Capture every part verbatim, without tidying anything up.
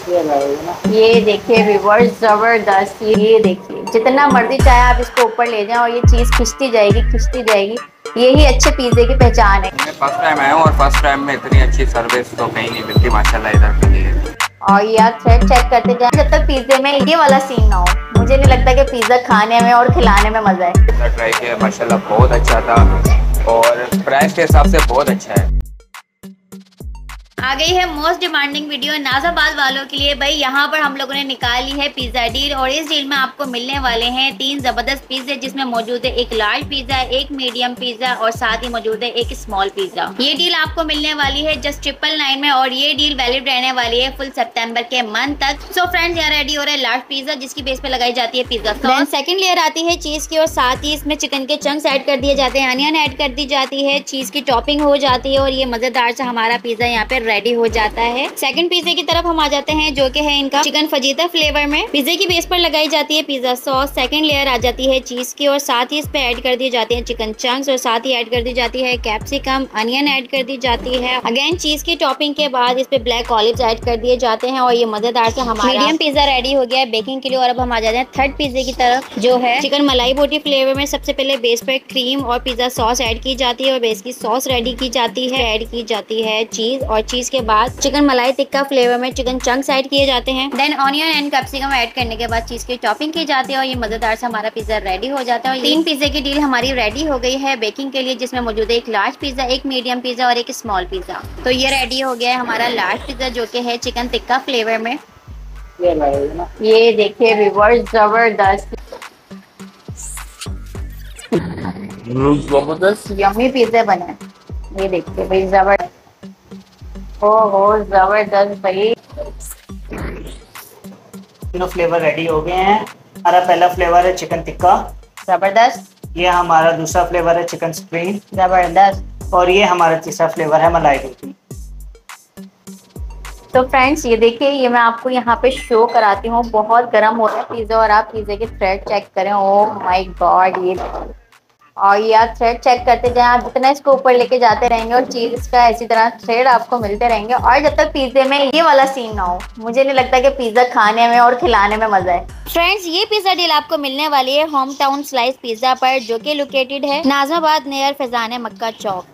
ये देखिए व्यूअर्स, जबरदस्त। ये देखिए जितना मर्जी चाहे आप इसको ऊपर ले जाएं और ये चीज खिंचती जाएगी खिंचती जाएगी। यही अच्छे पिज्जे की पहचान है। मैं फर्स्ट टाइम आया हूँ और फर्स्ट टाइम में इतनी अच्छी सर्विस तो कहीं नहीं मिलती माशाल्लाह इधर मिली है। और ये आप थ्रेड चेक करते जाएं जब तक पिज्जे में ये वाला सीन ना हो। मुझे नहीं लगता कि पिज्जा खाने में और खिलाने में मजा है। पिज्जा ट्राई किया माशाल्लाह बहुत अच्छा था और प्राइस के हिसाब से बहुत अच्छा है। आ गई है मोस्ट डिमांडिंग वीडियो नाजाबाद वालों के लिए। भाई यहाँ पर हम लोगों ने निकाल ली है पिज्जा डील और इस डील में आपको मिलने वाले हैं तीन जबरदस्त पिज्जे, जिसमें मौजूद है एक लार्ज पिज्जा, एक मीडियम पिज्जा और साथ ही मौजूद है एक स्मॉल पिज्जा। ये डील आपको मिलने वाली है जस्ट ट्रिपल नाइन में और ये डील वैलिड रहने वाली है फुल सितंबर के मंथ तक। सो फ्रेंड्स, यहाँ रेडी हो रहा है लार्ज पिज्जा जिसकी बेस पे लगाई जाती है पिज्जा सॉस। सेकंड लेयर आती है चीज की और साथ ही इसमें चिकन के चंक्स ऐड कर दिए जाते हैं, अनियन ऐड कर दी जाती है, चीज की टॉपिंग हो जाती है और ये मजेदार सा हमारा पिज्जा यहाँ पे रेडी हो जाता है। सेकंड पिज्जे की तरफ हम आ जाते हैं जो कि है इनका चिकन फजीता फ्लेवर में। पिज्जे की बेस पर लगाई जाती है पिज्जा सॉस, सेकंड लेयर आ जाती है चीज की और साथ ही इस पे ऐड कर दिए जाते हैं चिकन चंक्स और साथ ही ऐड कर दी जाती है कैप्सिकम, अनियन ऐड कर दी जाती है। अगेन चीज की टॉपिंग के बाद इस पे ब्लैक ऑलिव्स ऐड कर दिए जाते हैं और ये मजेदार से हमारा मीडियम पिज्जा रेडी हो गया है बेकिंग के लिए। और अब हम आ जाते हैं थर्ड पिज्जे की तरफ जो है चिकन मलाई बोटी फ्लेवर में। सबसे पहले बेस पर क्रीम और पिज्जा सॉस ऐड की जाती है और बेस की सॉस रेडी की जाती है, ऐड की जाती है चीज और चीज के बाद चिकन मलाई टिक्का फ्लेवर में चिकन चंक्स ऐड किए जाते हैं। Then onion and capsicum add करने के बाद चीज की टॉपिंग की जाती है और ये मजेदार से हमारा पिज्जा रेडी हो जाता है। और तीन पिज्जे की डील हमारी रेडी हो गई है बेकिंग के लिए, जिसमें मौजूद है एक लार्ज पिज्जा, एक मीडियम पिज्जा और एक स्मॉल पिज्जा। तो ये रेडी हो गया है हमारा लार्ज पिज्जा जो कि है चिकन टिक्का फ्लेवर में। ये देखिए व्यूअर्स, जबरदस्त जबरदस्त यम्मी पिज्जा बने। ये देखिए भाई, जबरदस्त, ओहो जबरदस्त भाई। तीनों फ्लेवर रेडी हो गए हैं। हमारा पहला फ्लेवर है चिकन टिक्का, जबरदस्त। ये हमारा दूसरा फ्लेवर है चिकन स्प्रिंग, जबरदस्त। और ये हमारा तीसरा फ्लेवर है मलाई रोटी। तो फ्रेंड्स ये देखिए, ये मैं आपको यहाँ पे शो कराती हूँ। बहुत गर्म हो रहा है पिज्जा और आप पिज्जे के थ्रेड चेक करें। ओह माय गॉड, ये और ये आप थ्रेड चेक करते जाएं। आप जितना इसको ऊपर लेके जाते रहेंगे और चीज का इसी तरह थ्रेड आपको मिलते रहेंगे और जब तक पिज्जे में ये वाला सीन ना हो, मुझे नहीं लगता कि पिज्जा खाने में और खिलाने में मजा है। फ्रेंड्स, ये पिज्जा डील आपको मिलने वाली है होम टाउन स्लाइस पिज्जा पर जो कि लोकेटेड है नाज़िमाबाद नियर फैजान मक्का चौक।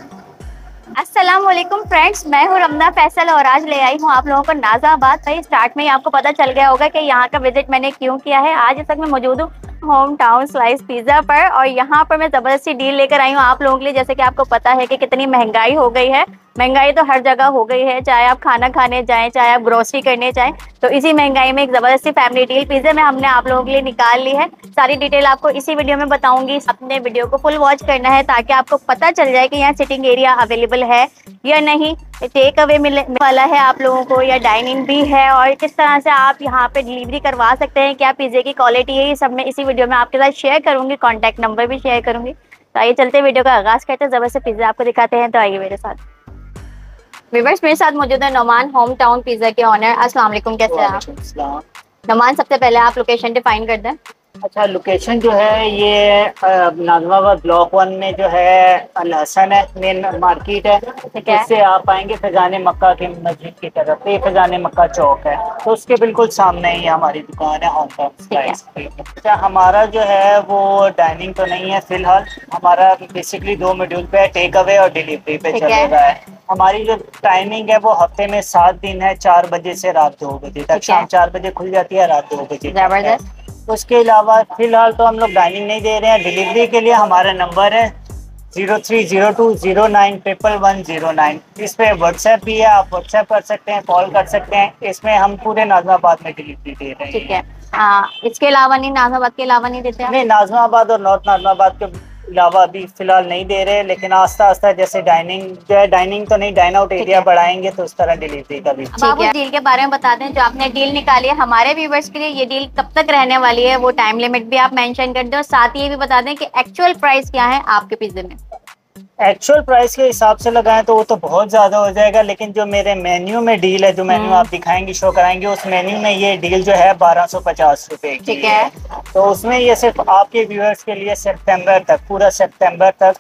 अस्सलाम वालेकुम फ्रेंड्स, मैं हूँ रमना फैसल और आज ले आई हूँ आप लोगों को नाज़िमाबाद। भाई स्टार्ट में ही आपको पता चल गया होगा कि यहाँ का विजिट मैंने क्यों किया है। आज इस वक्त मैं मौजूद हूँ होम टाउन स्लाइस पिज्जा पर और यहाँ पर मैं जबरदस्ती डील लेकर आई हूँ आप लोगों के लिए। जैसे कि आपको पता है कि कितनी महंगाई हो गई है। महंगाई तो हर जगह हो गई है, चाहे आप खाना खाने जाएं, चाहे आप ग्रोसरी करने जाएं। तो इसी महंगाई में एक जबरदस्ती फैमिली डील पिज्जा में हमने आप लोगों के लिए निकाल ली है। सारी डिटेल आपको इसी वीडियो में बताऊंगी। अपने वीडियो को फुल वॉच करना है ताकि आपको पता चल जाए कि यहाँ सिटिंग एरिया अवेलेबल है या नहीं, टेक अवे मिलने वाला है आप लोगों को या डाइनिंग भी है, और किस तरह से आप यहाँ पे डिलीवरी करवा सकते हैं, क्या पिज्जे की क्वालिटी है, ये सब मैं इसी वीडियो में आपके साथ शेयर करूंगी। कॉन्टैक्ट नंबर भी शेयर करूंगी। तो आइए चलते वीडियो का आगाज करते हैं, जबरदस्त पिज्जा आपको दिखाते हैं। तो आइए मेरे साथ। व्यूअर्स, मेरे साथ मौजूद है नोमान, होम टाउन पिज्जा के ऑनर। अस्सलाम वालेकुम, कैसे हैं आप? नोमान, सबसे पहले आप लोकेशन डिफाइन कर दें। अच्छा, लोकेशन जो है ये नाज़िमाबाद ब्लॉक वन में जो है अल हसन है, मेन मार्केट है। इससे आप आएंगे फैजान मक्का की मस्जिद की तरफ, ये फैजान मक्का चौक है, तो उसके बिल्कुल सामने ही हमारी दुकान है होम टाउन स्लाइस। अच्छा, हमारा जो है वो डाइनिंग तो नहीं है फिलहाल, हमारा बेसिकली दो मॉड्यूल पे टेक अवे और डिलीवरी पे चल रहा है। हमारी जो टाइमिंग है वो हफ्ते में सात दिन है, चार बजे से रात दो बजे तक। शाम चार बजे खुल जाती है, रात दो बजे तक। उसके अलावा फिलहाल तो हम लोग डाइनिंग नहीं दे रहे हैं। डिलीवरी के लिए हमारा नंबर है zero three zero two zero nine triple one zero nine. इस पे व्हाट्सएप भी है, आप व्हाट्सएप कर सकते हैं, कॉल कर सकते हैं। इसमें हम पूरे नाज़िमाबाद में डिलीवरी दे रहे हैं। ठीक है। आ, इसके अलावा नहीं, नाज़िमाबाद के अलावा नहीं देते हैं? नहीं, नाज़िमाबाद और नॉर्थ नाज़िमाबाद के अलावा अभी फिलहाल नहीं दे रहे, लेकिन आस्ता आस्ता जैसे डाइनिंग जो है, डाइनिंग तो नहीं, डाइन आउट एरिया बढ़ाएंगे तो उस तरह डिलीवरी का भी। अब आप उस डील के बारे में बता दें जो आपने डील निकाली है हमारे व्यूवर्स के लिए। ये डील कब तक रहने वाली है, वो टाइम लिमिट भी आप मेंशन कर दें और साथ ही ये भी बता दें कि एक्चुअल प्राइस क्या है आपके पिज्जे में। एक्चुअल प्राइस के हिसाब से लगाएं तो वो तो बहुत ज्यादा हो जाएगा, लेकिन जो मेरे मेन्यू में डील है, जो मेन्यू आप दिखाएंगे, शो कराएंगे, उस मेन्यू में ये डील जो है बारह सौ पचास रुपए की है। तो उसमें ये सिर्फ आपके व्यूअर्स के लिए सितंबर तक, पूरा सितंबर तक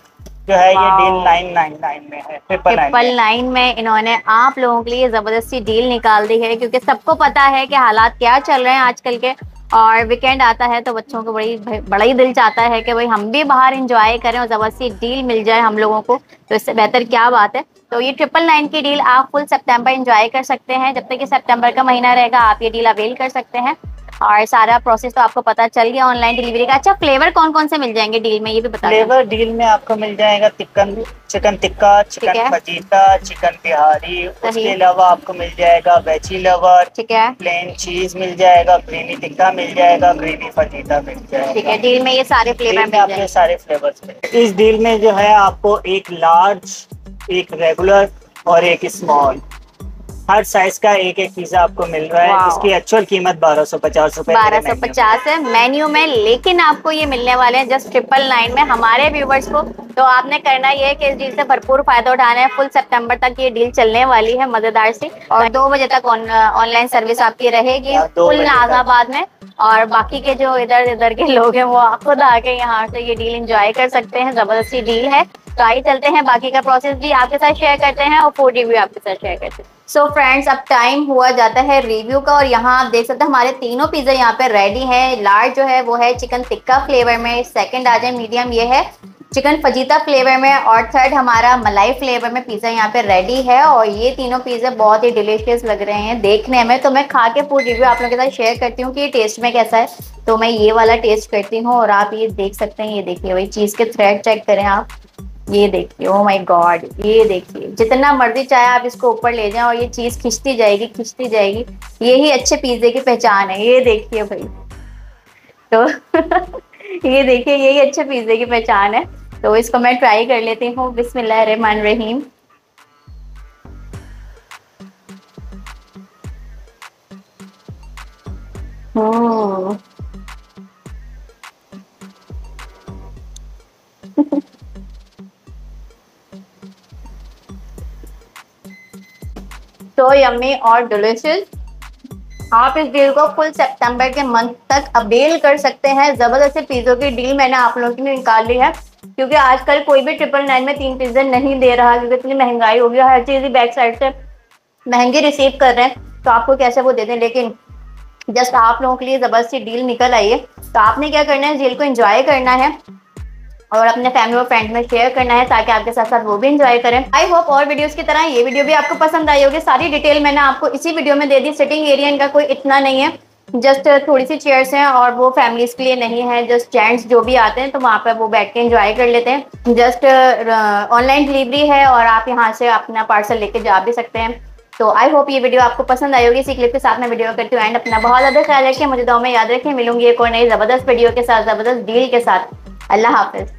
जो है ये wow. Deal nine nine nine में है, ट्रिपल नाइन ट्रिपल में। नाइन में इन्होंने आप लोगों के लिए जबरदस्ती डील निकाल दी है, क्योंकि सबको पता है कि हालात क्या चल रहे हैं आजकल के, और वीकेंड आता है तो बच्चों को बड़ी बड़ा ही दिल चाहता है कि भाई हम भी बाहर एंजॉय करें और जबरदस्ती डील मिल जाए हम लोगों को, तो इससे बेहतर क्या बात है। तो ये ट्रिपल नाइन की डील आप फुल सितंबर एंजॉय कर सकते हैं, जब तक कि सितंबर का महीना रहेगा आप ये डील अवेल कर सकते हैं। और सारा प्रोसेस तो आपको पता चल गया ऑनलाइन डिलीवरी का। अच्छा, फ्लेवर कौन कौन से मिल जाएंगे डील में, ये भी बता दें। फ्लेवर डील में आपको मिल जाएगा चिकन चिकन टिक्का, चिकन है। फजीता, चिकन बिहारी, सही। उसके अलावा आपको मिल जाएगा वेजी लवर, ठीक है, प्लेन चीज मिल जाएगा, क्रीमी टिक्का मिल जाएगा, क्रीमी फजीता मिल जाएगा। ठीक है, डील में ये सारे फ्लेवर डील मिल में आपके जाएंगे। सारे फ्लेवर्स मिल। इस डील में जो है आपको एक लार्ज, एक रेगुलर और एक स्मॉल, हर साइज का एक एक पिज्जा आपको मिल रहा है, वाओ। जिसकी एक्चुअल कीमत बारह सौ पचास रुपए बारह सौ पचास है मेन्यू में, लेकिन आपको ये मिलने वाले हैं जस्ट ट्रिपल नाइन में हमारे व्यूवर्स को। तो आपने करना ये है कि इस डील से भरपूर फायदा उठाना है। फुल सितंबर तक ये डील चलने वाली है मजेदार सी, और दो बजे तक ऑनलाइन सर्विस आपकी रहेगी फुल नाजाबाद में। और बाकी के जो इधर इधर के लोग हैं वो खुद आके यहाँ से ये डील एंजॉय कर सकते हैं, जबरदस्ती डील है। तो आइए चलते हैं, बाकी का प्रोसेस भी आपके साथ शेयर करते हैं और फूड रिव्यू आपके साथ शेयर करते हैं। सो so फ्रेंड्स, अब टाइम हुआ जाता है रिव्यू का, और यहाँ आप देख सकते हैं हमारे तीनों पिज्जा यहाँ पे रेडी हैं। लार्ज जो है वो है चिकन टिक्का फ्लेवर में, सेकंड आ जाए मीडियम ये है चिकन फजीता फ्लेवर में, और थर्ड हमारा मलाई फ्लेवर में पिज्जा यहाँ पे रेडी है। और ये तीनों पिज्जा बहुत ही डिलीशियस लग रहे हैं देखने में। तो मैं खा के फूड रिव्यू आप लोगों के साथ शेयर करती हूँ कि ये टेस्ट में कैसा है। तो मैं ये वाला टेस्ट करती हूँ, और आप ये देख सकते हैं, ये देखिए भाई चीज के थ्रेड चेक करें आप, ये देखिए, ओ माय गॉड, ये देखिए, जितना मर्जी चाहे आप इसको ऊपर ले जाएं और ये चीज खिंचती जाएगी खिंचती जाएगी। यही अच्छे पिज्जे की पहचान है, ये देखिए भाई। तो ये देखिए, यही अच्छे पिज्जे की पहचान है। तो इसको मैं ट्राई कर लेती हूँ। बिस्मिल्लाहिर्रहमानिर्रहीम। हम्म तो यम्मी और डिलीशियस। आप इस डील को फुल सितंबर के मंथ तक अवेल कर सकते हैं। जबरदस्त पिज्जों की डील मैंने आप लोगों के लिए निकाल ली है, क्योंकि आजकल कोई भी ट्रिपल नाइन में तीन पिज्जे नहीं दे रहा, क्योंकि इतनी महंगाई हो गई, हर चीज ही बैक साइड से महंगी रिसीव कर रहे हैं। तो आपको कैसे वो दे दें, लेकिन जस्ट आप लोगों के लिए जबरदस्ती डील निकल आई है। तो आपने क्या करना है, डील को एंजॉय करना है और अपने फैमिली और फ्रेंड में शेयर करना है, ताकि आपके साथ साथ वो भी एंजॉय करें। आई होप और वीडियोस की तरह ये वीडियो भी आपको पसंद आई होगी। सारी डिटेल मैंने आपको इसी वीडियो में दे दी। सिटिंग एरिया इनका कोई इतना नहीं है, जस्ट थोड़ी सी चेयर्स हैं, और वो फैमिलीज के लिए नहीं है, जस्ट जेंट्स जो भी आते हैं तो वहाँ पर वो बैठ के एंजॉय कर लेते हैं। जस्ट ऑनलाइन डिलीवरी है, और आप यहाँ से अपना पार्सल लेके जा भी सकते हैं। तो आई होप ये वीडियो आपको पसंद आई होगी। इसी क्लिप के साथ मैं वीडियो करती हूँ एंड। अपना बहुत ज़्यादा ख्याल रखें, मुझे दुआ में याद रखें। मिलूंगी एक और नई ज़बरदस्त वीडियो के साथ, ज़बरदस्त डील के साथ। अल्लाह हाफिज़।